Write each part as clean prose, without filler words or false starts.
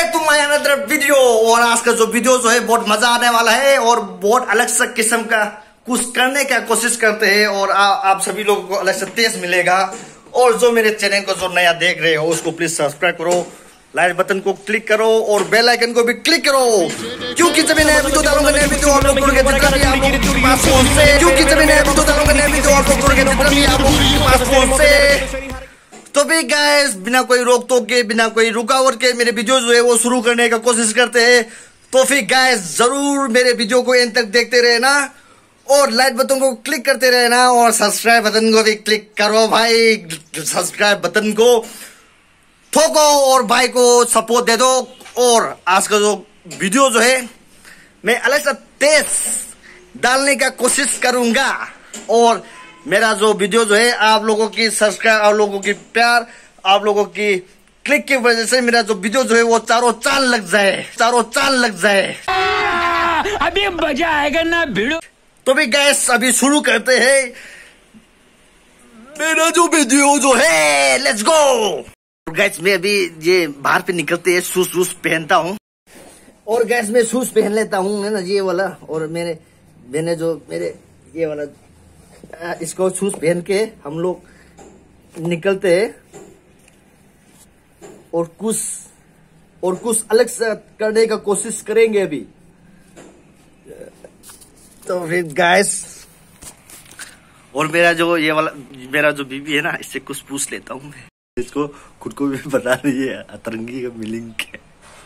Back to my another video. और आज का जो वीडियो जो है बहुत मजा आने वाला है और बहुत अलग सा किस्म का कुछ करने का कोशिश करते हैं और आप सभी लोगों को अलग से टेस्ट मिलेगा। और जो मेरे चैनल को जो नया देख रहे हो उसको प्लीज सब्सक्राइब करो, लाइक बटन को क्लिक करो और बेल आइकन को भी क्लिक करो, क्योंकि जब मैं नया वीडियो डालूंगा नया वीडियो आप लोग के पास पहुंचे, क्योंकि जब मैं नया वीडियो डालूंगा नया वीडियो आप लोग के पास पहुंचे। तो भी गाइस बिना कोई रोक टोक के, बिना कोई रुकावट के मेरे वीडियो जो है वो शुरू करने का कोशिश करते हैं। तो फिर गाइस जरूर मेरे वीडियो को एंड तक देखते रहना और लाइक बटन को क्लिक करते रहना और सब्सक्राइब बटन को भी क्लिक करो भाई। सब्सक्राइब बटन को ठोको और भाई को सपोर्ट दे दो। और आज का जो वीडियो जो है मैं अलग सा टेस्ट डालने का कोशिश करूंगा और मेरा जो वीडियो जो है आप लोगों की सब्सक्राइब, आप लोगों की प्यार, आप लोगों की क्लिक की वजह से मेरा जो वीडियो जो है वो चारों चांद लग जाए। अभी मजा आएगा ना भिड़ो। तो भी गैस अभी शुरू करते हैं मेरा जो वीडियो जो है, लेट्स गो। गैस मैं अभी ये बाहर पे निकलते हैं शूज पहनता हूँ और गैस में शूज पहन लेता हूँ है ना ये वाला। और मैंने जो मेरे ये वाला इसको शूज पहन के हम लोग निकलते हैं और कुछ अलग से करने का कोशिश करेंगे अभी। तो फिर गाइस और मेरा जो बीबी है ना इससे कुछ पूछ लेता हूँ मैं। इसको खुद को भी बता रही है अतरंगी का मीनिंग क्या।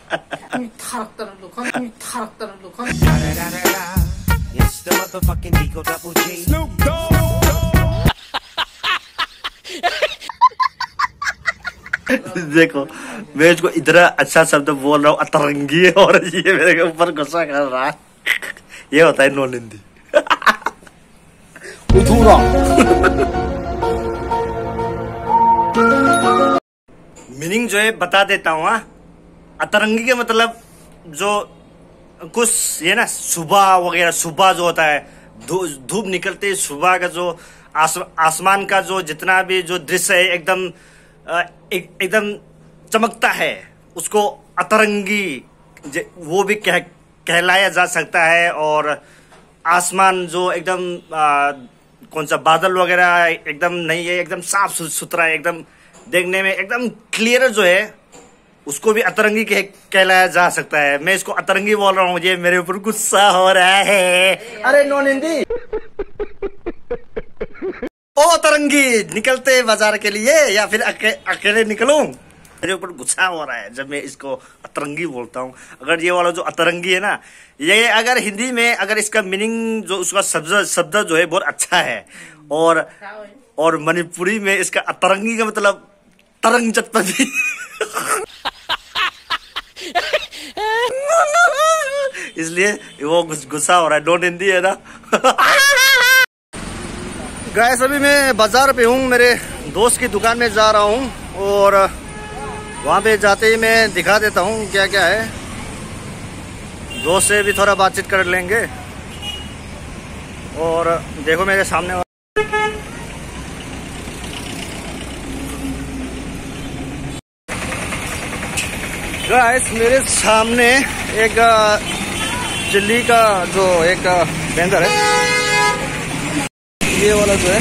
देखो मैं इसको इतना अच्छा शब्द बोल रहा हूँ अतरंगी और ये मेरे ऊपर गुस्सा कर रहा है। ये होता है नॉन हिंदी। मीनिंग जो है बता देता हूँ। अतरंगी का मतलब जो कुछ ये ना सुबह वगैरह, सुबह जो होता है धूप निकलते सुबह का जो आसमान का जो जितना भी जो दृश्य है एकदम चमकता है, उसको अतरंगी वो भी कहलाया जा सकता है। और आसमान जो एकदम कौन सा बादल वगैरह एकदम नहीं है, एकदम साफ सुथरा है, एकदम देखने में एकदम क्लियर जो है उसको भी अतरंगी कहलाया जा सकता है। मैं इसको अतरंगी बोल रहा हूँ, मुझे मेरे ऊपर गुस्सा हो रहा है। अरे नॉन हिंदी। ओ अतरंगी निकलते बाजार के लिए या फिर अकेले निकलूं? मेरे ऊपर गुस्सा हो रहा है जब मैं इसको अतरंगी बोलता हूँ। अगर ये वाला जो अतरंगी है ना, ये अगर हिंदी में अगर इसका मीनिंग जो उसका शब्द जो है बहुत अच्छा है और मणिपुरी में इसका अतरंगी का मतलब तरंग चटपटी। इसलिए वो गुस्सा हो रहा है, नॉन हिंदी है ना। गाइस अभी मैं बाजार पे हूँ, मेरे दोस्त की दुकान में जा रहा हूँ और वहाँ पे जाते ही मैं दिखा देता हूँ क्या क्या है। दोस्त से भी थोड़ा बातचीत कर लेंगे। और देखो मेरे सामने गाइस मेरे सामने एक चिल्ली का जो एक वेंडर है, ये वाला जो है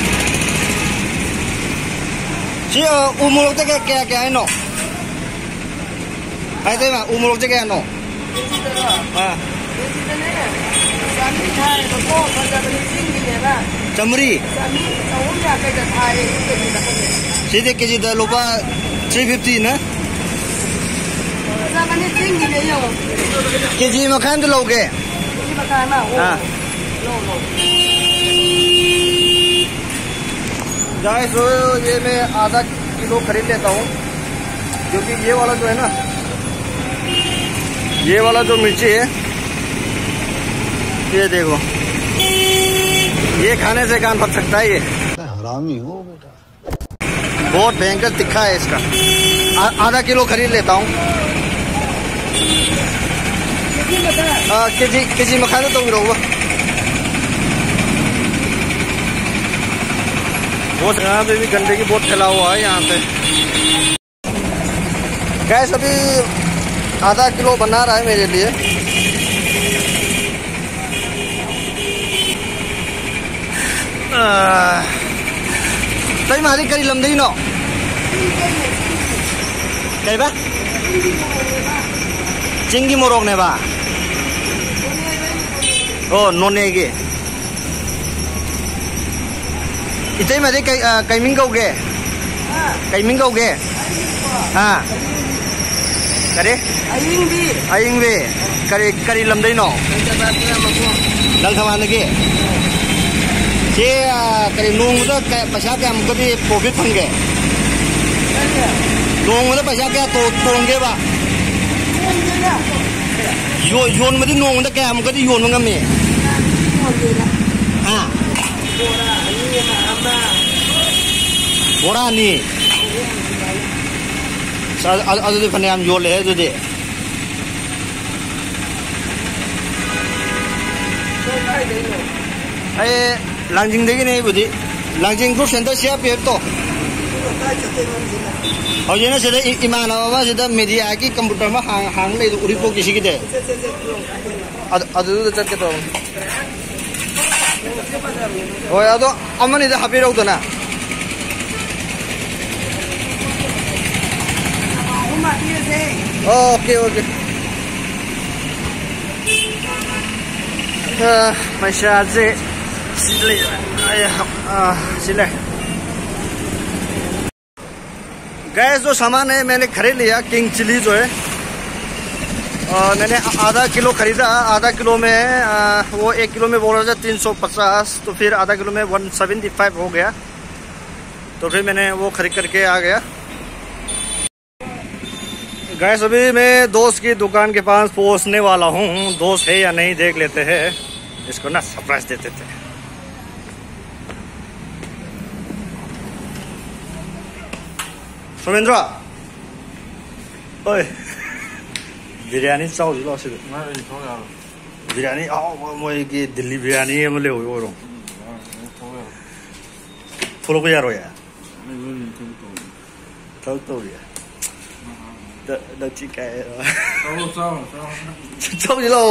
जी उमुलोक से क्या है नो ऐसे में उमुलोक से क्या है नो। हाँ चमरी सीधे के जी लुपा 350 ना के जी मखान तो लोगे। हाँ गाइस ये मैं आधा किलो खरीद लेता हूँ, क्योंकि ये वाला जो है ना, ये वाला जो मिर्ची है ये देखो, ये खाने से कान फट सकता है। ये हरामी हो बेटा, बहुत भयंकर तिखा है इसका। आधा किलो खरीद लेता हूँ। के जी मखाने तो गिरोगा बहुत। यहाँ पे भी गंदगी बहुत फैला हुआ है यहाँ पे। गैस अभी आधा किलो बना रहा है मेरे लिए। तई मारी करी लमदई नो कई बा चिंगी मोरोग ने बा ओ नोने के इतने में कई मिंग कौगे हाँ करे अयिंग भी करी लमदई नो दल थमा लगे ये करी नोंग तो पैसा क्या हमको भी प्रॉफिट फंगे नोंग तो पैसा क्या तो तोंगे बा योन में नोंग तो क्या हमको भी योन मंगा में हाँ बोरा नहीं अदुदी फने हम योले है अदुदी अरे लांजिंग देगी नहीं बुद्धि लांजिंग ग्रुप सेंटर से आप तो और ये ना सीधे ईमान बाबा सीधे मीडिया की कंप्यूटर में हांग ले उड़ी को किसी की दे अदुदी चट के तो ओ यार तो अमन इधर हापी रहो तो ना ओके ओके मैं से सिले गैस जो सामान है मैंने खरीद लिया किंग चिली जो है मैंने आधा किलो खरीदा। आधा किलो में वो 1 किलो में बोल रहा था 350 तो फिर आधा किलो में 175 हो गया तो फिर मैंने वो खरीद करके आ गया। गैस अभी मैं दोस्त की दुकान के पास पहुंचने वाला हूँ। दोस्त है या नहीं देख लेते हैं इसको ना सरप्राइज देते थे। सोमेंद्र ओए बिरयानी चाव लो से बिरयानी आओ मोई की दिल्ली बिरयानी है मुले हो रो थोड़ा को यार हो यार तो यार द चिका है चाव लो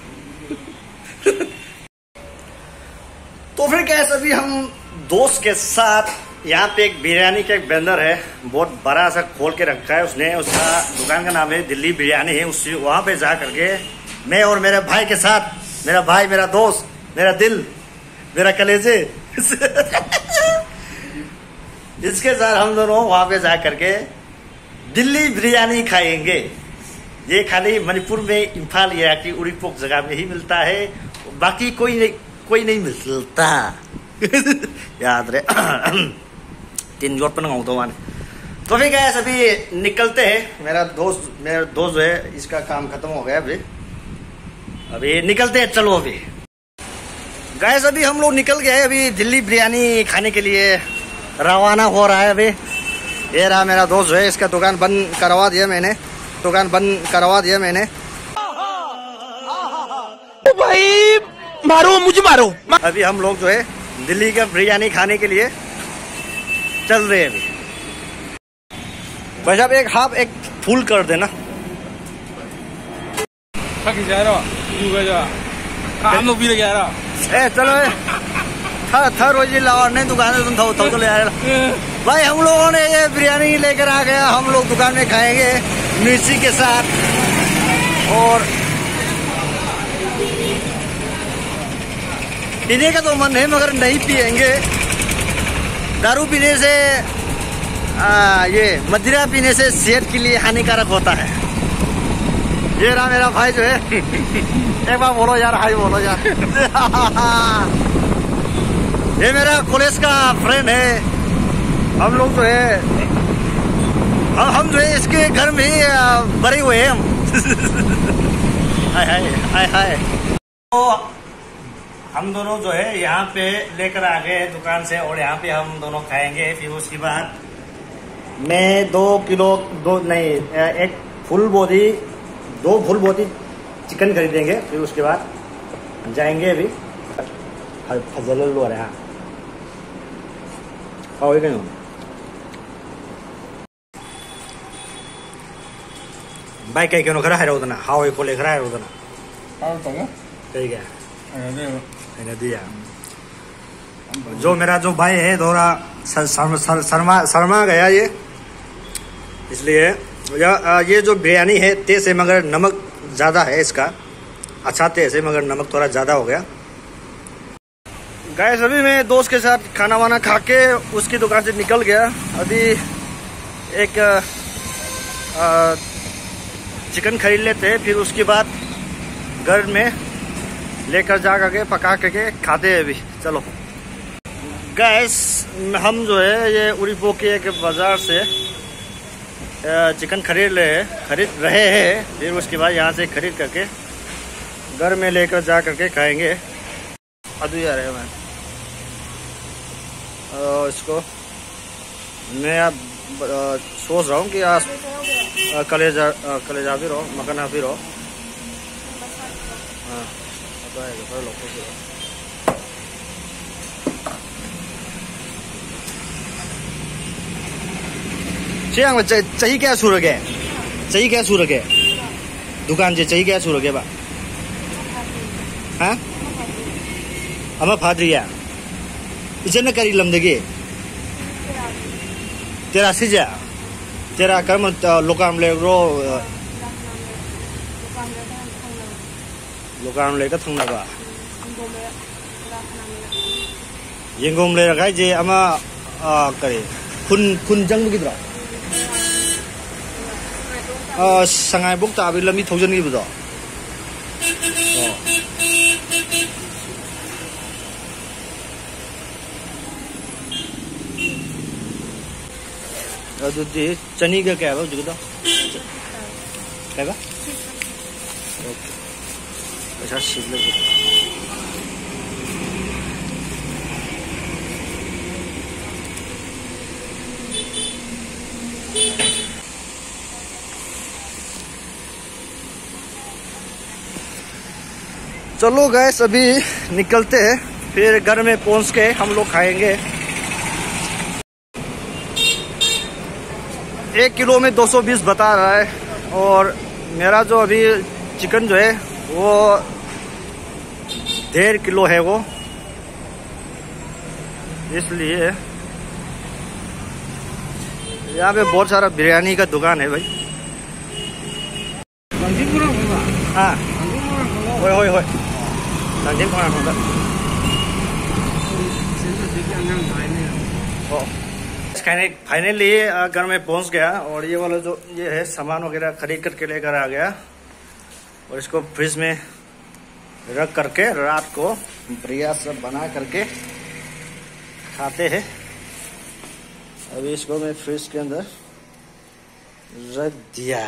तो फिर कैसे अभी हम दोस्त के साथ यहाँ पे एक बिरयानी का एक वेंडर है बहुत बड़ा सा खोल के रखा है उसने। उसका दुकान का नाम है दिल्ली बिरयानी है। उससे वहाँ पे जा करके मैं और मेरे भाई के साथ मेरा भाई मेरा दोस्त मेरा दिल मेरा कलेजे इसके साथ हम दोनों वहाँ पे जा करके दिल्ली बिरयानी खाएंगे। ये खाली मणिपुर में इम्फाल या की उड़ीपोक जगह में ही मिलता है बाकी कोई नहीं मिलता याद रहे 3 जोड़ पर तो फिर गैस अभी निकलते हैं। मेरा दोस्त जो है इसका काम खत्म हो गया अभी निकलते हैं। चलो अभी गैस अभी हम लोग निकल गए अभी दिल्ली बिरयानी खाने के लिए रवाना हो रहा है। अभी ये रहा मेरा दोस्त जो है इसका दुकान बंद करवा दिया मैंने भाई मारो मुझे मारो। अभी हम लोग जो है दिल्ली का बिरयानी खाने के लिए चल रहे हैं। अभी भाई साहब एक फुल कर देना। चलो था रोजी लावा नहीं दुकान तुम था तो ले आए भाई। हम लोगों ने ये बिरयानी लेकर आ गया। हम लोग दुकान में खाएंगे मिर्ची के साथ और पीने का तो मन है मगर नहीं पिएंगे। दारू पीने से ये मदिरा पीने से सेहत के लिए हानिकारक होता है। ये रहा मेरा भाई जो है एक बार बोलो यार हाय बोलो यार ये मेरा कॉलेज का फ्रेंड है। हम लोग जो है हम जो है इसके घर में ही बड़े हुए हैं हम हाय हाय हाय हाय। तो हम दोनों जो है यहाँ पे लेकर आ गए दुकान से और यहाँ पे हम दोनों खाएंगे। फिर उसके बाद मैं 2 फुल बोटी चिकन खरीदेंगे। फिर उसके बाद जाएंगे अभी फजल लो रहे हैं भाई कई कनो खरा हाइरोदना हाउ खोले खरा हाइरोदना हाउ तंग कई क्या अरे दिया जो मेरा जो भाई है थोड़ा शर्मा गया ये, इसलिए ये जो बिरयानी है तेज है मगर नमक ज़्यादा है इसका। अच्छा तेज है मगर नमक थोड़ा ज़्यादा हो गया। गाइस अभी मैं दोस्त के साथ खाना वाना खा के उसकी दुकान से निकल गया। अभी एक चिकन खरीद लेते हैं, फिर उसके बाद घर में लेकर जा करके पका करके खाते हैं। अभी चलो गाइस हम जो है ये उरीपो के एक बाज़ार से चिकन खरीद रहे हैं, फिर उसके बाद यहाँ से खरीद करके घर में लेकर जा करके खाएंगे। अभी आ रहे हैं मैं इसको मैं अब सोच रहा हूँ कि आज कलेजा भी रहो मकाना भी रहो। हाँ चाहिए क्या सूरगे दुकान से चाहिए क्या सूरगे बा हाँ अमा फाद्रिया इचन करी लमदगे तेरा सिजा तेरा कर्म लोकाम ले रो लोकाम ले का थंगना बा येंगोम ले रखा जे अमा करे खुन जंग गिद्रा संगाई बुक ताबी लमी थौजन की बुदो अदुदी चनी का क्या है जुगदा क्या बा ओके अच्छा सीख ले। चलो गैस अभी निकलते हैं, फिर घर में पहुंच के हम लोग खाएंगे। 1 किलो में 220 बता रहा है, और मेरा जो अभी चिकन जो है वो 1.5 किलो है वो, इसलिए यहाँ पे बहुत सारा बिरयानी का दुकान है भाई। हाँ होय फाइनली घर में पहुंच गया, और ये वाला जो ये है सामान वगैरह खरीद करके लेकर आ गया, और इसको फ्रिज में रख करके रात को बढ़िया सब बना करके खाते हैं। अभी इसको मैं फ्रिज के अंदर रख दिया।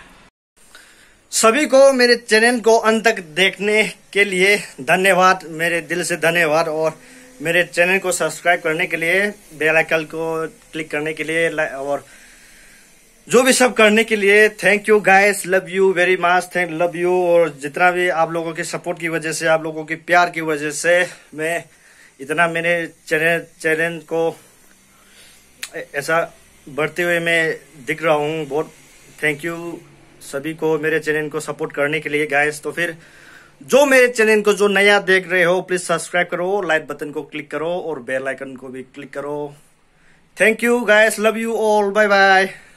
सभी को मेरे चैनल को अंत तक देखने के लिए धन्यवाद, मेरे दिल से धन्यवाद, और मेरे चैनल को सब्सक्राइब करने के लिए, बेल आइकन को क्लिक करने के लिए, और जो भी सब करने के लिए thank you guys, love you very much, love you. और जितना भी आप लोगों के सपोर्ट की वजह से, आप लोगों के प्यार की वजह से मैं इतना मेरे चैनल को ऐसा बढ़ते हुए मैं दिख रहा हूँ। बहुत थैंक यू सभी को मेरे चैनल को सपोर्ट करने के लिए गाइस। तो फिर जो मेरे चैनल को जो नया देख रहे हो प्लीज सब्सक्राइब करो, लाइक बटन को क्लिक करो और बेल आइकन को भी क्लिक करो। Thank you guys, love you all, bye bye.